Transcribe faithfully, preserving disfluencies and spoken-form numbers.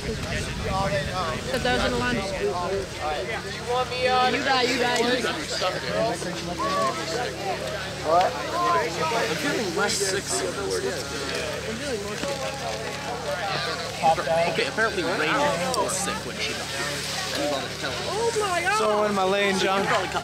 Because those in the line. You want me on? You die, you die, you die. What? I'm feeling less sick. Okay, apparently Rain was sick when she got here. Oh my god! So in my lane, John.